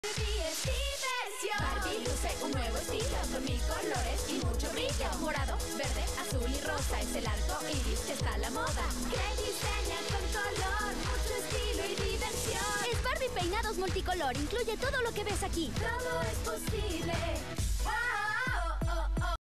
Barbie es diversión. Barbie luce un nuevo estilo con 1000 colores y mucho brillo. Morado, verde, azul y rosa es el arco iris que está a la moda. Que diseña con color, mucho estilo y diversión. Es Barbie Peinados Multicolor. Incluye todo lo que ves aquí. Todo es posible. ¡Wow!